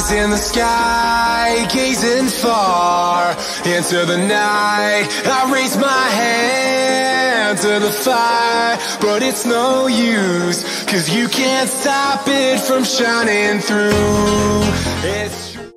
eyes in the sky, gazing far into the night. I raise my hand to the fire, but it's no use, 'cause you can't stop it from shining through. It's true.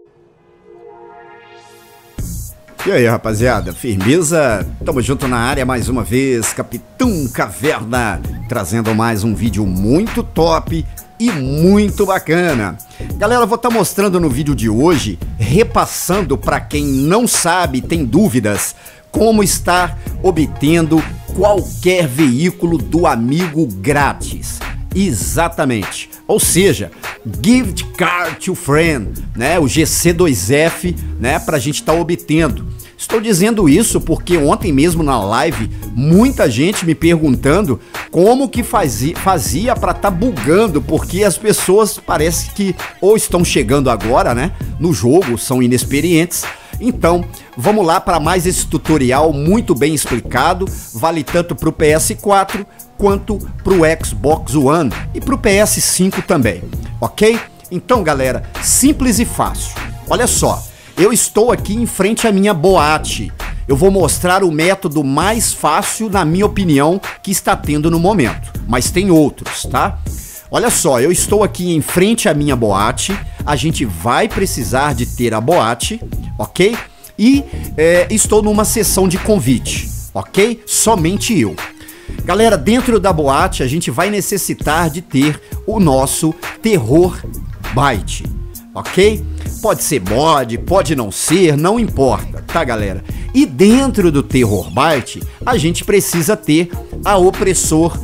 E aí, rapaziada, firmeza? Tamo junto na área mais uma vez, Capitão Caverna, trazendo mais um vídeo muito top e muito bacana. Galera, vou estar mostrando no vídeo de hoje, repassando para quem não sabe, tem dúvidas, como estar obtendo qualquer veículo do amigo grátis. Exatamente, ou seja, Gift Card to Friend, né, o GC2F, né, pra gente estar obtendo. Estou dizendo isso porque ontem mesmo na live, muita gente me perguntando como que fazia para estar bugando, porque as pessoas parece que ou estão chegando agora, né, no jogo, são inexperientes. Então, vamos lá para mais esse tutorial muito bem explicado, vale tanto para o PS4 quanto para o Xbox One e para o PS5 também, ok? Então, galera, simples e fácil. Olha só, eu estou aqui em frente à minha boate. Eu vou mostrar o método mais fácil, na minha opinião, que está tendo no momento, mas tem outros, tá? Olha só, eu estou aqui em frente à minha boate, a gente vai precisar de ter a boate, ok? E estou numa sessão de convite, ok? Somente eu. Galera, dentro da boate a gente vai necessitar de ter o nosso Terror Byte, ok? Pode ser mod, pode não ser, não importa, tá, galera? E dentro do Terror Byte a gente precisa ter a Opressor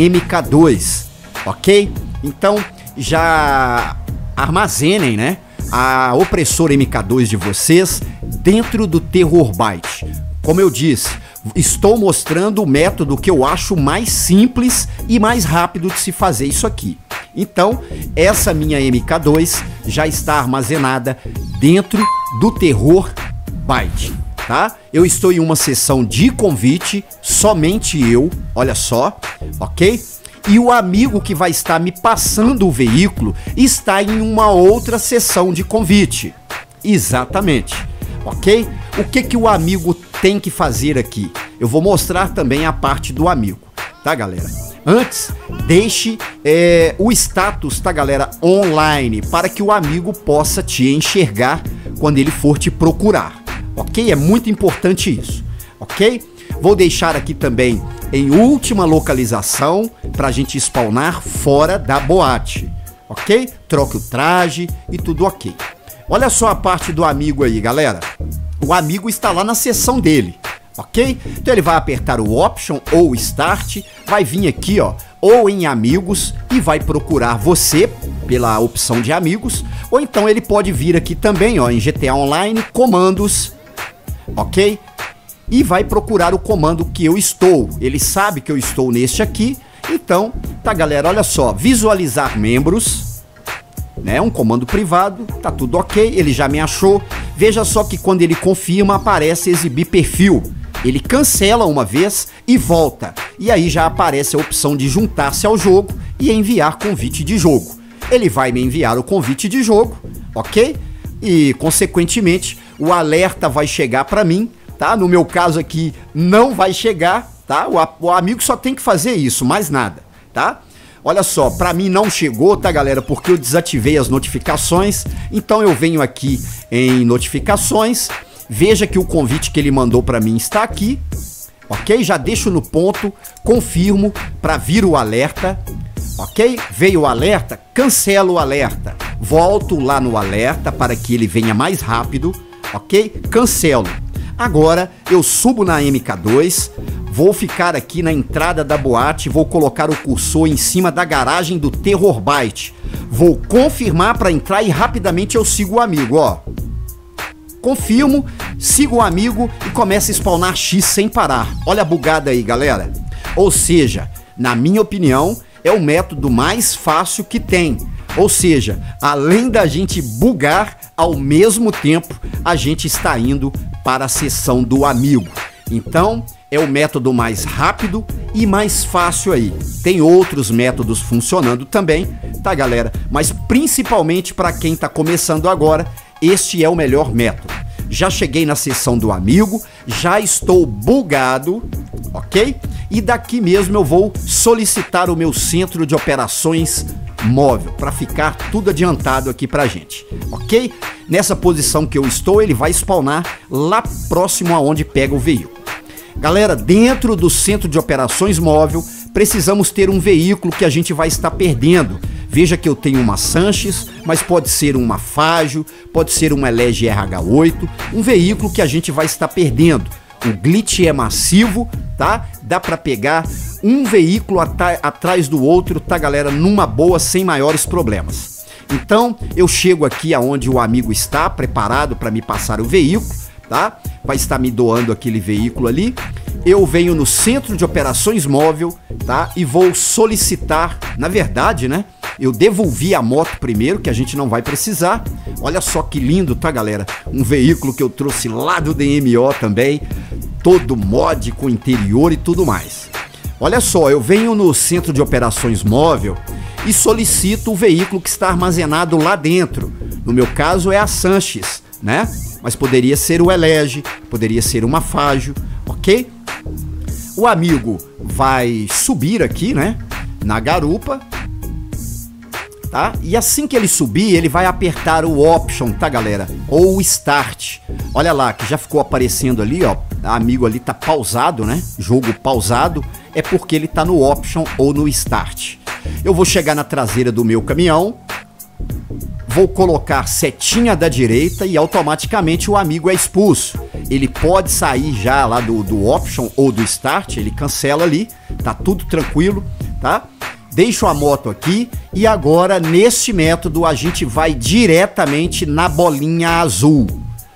MK2, ok? Então já armazenem, né, a Opressor MK2 de vocês dentro do Terror Byte. Como eu disse, estou mostrando o método que eu acho mais simples e mais rápido de se fazer isso aqui. Então, essa minha MK2 já está armazenada dentro do Terror Byte, tá? Eu estou em uma sessão de convite, somente eu, olha só, ok? E o amigo que vai estar me passando o veículo está em uma outra sessão de convite. Exatamente, ok? O que o amigo tem que fazer aqui? Eu vou mostrar também a parte do amigo, tá, galera? Antes, deixe o status, tá, galera, online, para que o amigo possa te enxergar quando ele for te procurar, ok? É muito importante isso, ok? Vou deixar aqui também em última localização para a gente spawnar fora da boate, ok? Troque o traje e tudo ok. Olha só a parte do amigo aí, galera. O amigo está lá na seção dele, ok? Então ele vai apertar o Option ou Start, vai vir aqui, ó, ou em Amigos e vai procurar você pela opção de Amigos, ou então ele pode vir aqui também, ó, em GTA Online, Comandos, ok? E vai procurar o comando que eu estou. Ele sabe que eu estou neste aqui. Então, tá, galera, olha só, visualizar membros, né, um comando privado, tá tudo ok, ele já me achou. Veja só que quando ele confirma, aparece exibir perfil. Ele cancela uma vez e volta. E aí já aparece a opção de juntar-se ao jogo e enviar convite de jogo. Ele vai me enviar o convite de jogo, ok? E, consequentemente, o alerta vai chegar para mim, tá? No meu caso aqui não vai chegar, tá? O amigo só tem que fazer isso, mais nada, tá? Olha só, pra mim não chegou, tá, galera? Porque eu desativei as notificações. Então eu venho aqui em notificações, veja que o convite que ele mandou pra mim está aqui, ok? Já deixo no ponto, confirmo pra vir o alerta, ok? Veio o alerta, cancelo o alerta, volto lá no alerta para que ele venha mais rápido, ok? Cancelo. Agora eu subo na MK2, vou ficar aqui na entrada da boate, vou colocar o cursor em cima da garagem do Terror Byte. Vou confirmar para entrar e rapidamente eu sigo o amigo, ó. Confirmo, sigo o amigo e começa a spawnar X sem parar. Olha a bugada aí, galera. Ou seja, na minha opinião, é o método mais fácil que tem. Ou seja, além da gente bugar, ao mesmo tempo a gente está indo para a seção do amigo. Então, é o método mais rápido e mais fácil aí. Tem outros métodos funcionando também, tá, galera? Mas principalmente para quem tá começando agora, este é o melhor método. Já cheguei na seção do amigo, já estou bugado, ok? E daqui mesmo eu vou solicitar o meu centro de operações móvel para ficar tudo adiantado aqui pra gente, ok? Nessa posição que eu estou, ele vai spawnar lá próximo aonde pega o veículo. Galera, dentro do centro de operações móvel, precisamos ter um veículo que a gente vai estar perdendo. Veja que eu tenho uma Sanches, mas pode ser uma Fágio, pode ser uma Elege RH8, um veículo que a gente vai estar perdendo. O glitch é massivo, tá? Dá para pegar um veículo atrás do outro, tá, galera? Numa boa, sem maiores problemas. Então, eu chego aqui aonde o amigo está, preparado para me passar o veículo, tá? Vai estar me doando aquele veículo ali. Eu venho no centro de operações móvel, tá? E vou solicitar, na verdade, né? Eu devolvi a moto primeiro, que a gente não vai precisar. Olha só que lindo, tá, galera? Um veículo que eu trouxe lá do DMO também, todo mod com interior e tudo mais. Olha só, eu venho no centro de operações móvel e solicito o veículo que está armazenado lá dentro. No meu caso é a Sanches, né? Mas poderia ser o Elege, poderia ser uma Fágio, ok? O amigo vai subir aqui, né? Na garupa, tá? E assim que ele subir, ele vai apertar o Option, tá, galera? Ou o Start. Olha lá, que já ficou aparecendo ali, ó. O amigo ali tá pausado, né? Jogo pausado. É porque ele tá no Option ou no Start. Eu vou chegar na traseira do meu caminhão. Vou colocar setinha da direita e automaticamente o amigo é expulso. Ele pode sair já lá do Option ou do Start, ele cancela ali, tá tudo tranquilo, tá? Deixo a moto aqui e agora neste método a gente vai diretamente na bolinha azul,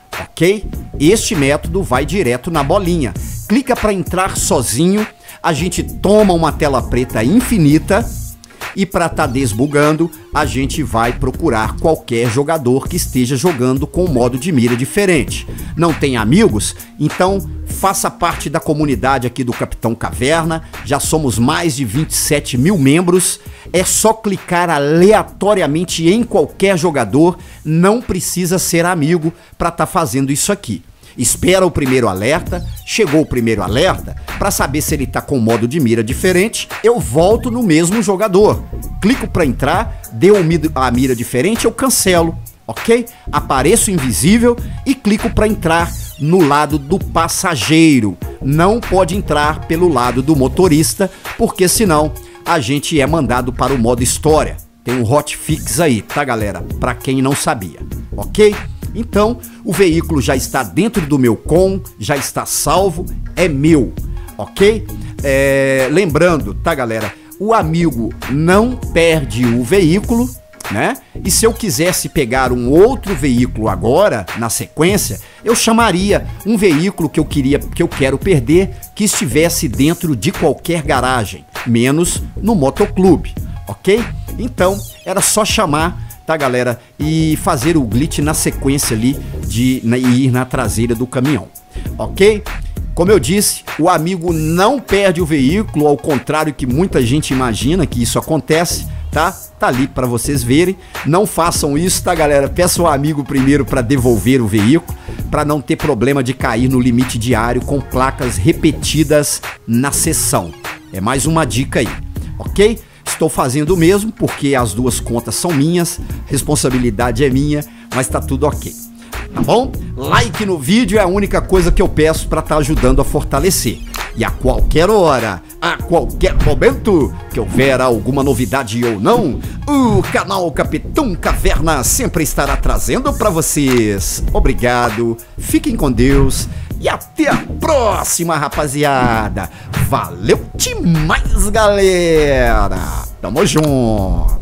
ok? Este método vai direto na bolinha. Clica para entrar sozinho, a gente toma uma tela preta infinita. E para estar desbugando, a gente vai procurar qualquer jogador que esteja jogando com um modo de mira diferente. Não tem amigos? Então faça parte da comunidade aqui do Capitão Caverna. Já somos mais de 27 mil membros. É só clicar aleatoriamente em qualquer jogador. Não precisa ser amigo para estar fazendo isso aqui. Espera o primeiro alerta, chegou o primeiro alerta, para saber se ele está com modo de mira diferente, eu volto no mesmo jogador. Clico para entrar, deu a mira diferente, eu cancelo, ok? Apareço invisível e clico para entrar no lado do passageiro. Não pode entrar pelo lado do motorista, porque senão a gente é mandado para o modo história. Tem um hotfix aí, tá, galera? Para quem não sabia, ok? Então, o veículo já está dentro do meu com, já está salvo, é meu, ok? Lembrando, tá, galera? O amigo não perde o veículo, né? E se eu quisesse pegar um outro veículo agora, na sequência, eu chamaria um veículo que eu quero perder, que estivesse dentro de qualquer garagem, menos no motoclube, ok? Então, era só chamar, tá, galera, e fazer o glitch na sequência ali e ir na traseira do caminhão, ok? Como eu disse, o amigo não perde o veículo, ao contrário que muita gente imagina que isso acontece, tá? Tá ali para vocês verem. Não façam isso, tá, galera? Peça ao amigo primeiro para devolver o veículo, para não ter problema de cair no limite diário com placas repetidas na sessão. É mais uma dica aí, ok? Estou fazendo o mesmo porque as duas contas são minhas, responsabilidade é minha, mas tá tudo ok. Tá bom? Like no vídeo é a única coisa que eu peço para estar ajudando a fortalecer. E a qualquer hora, a qualquer momento que houver alguma novidade ou não, o canal Capitão Caverna sempre estará trazendo para vocês. Obrigado, fiquem com Deus e até a próxima, rapaziada. Valeu demais, galera. Tamo junto.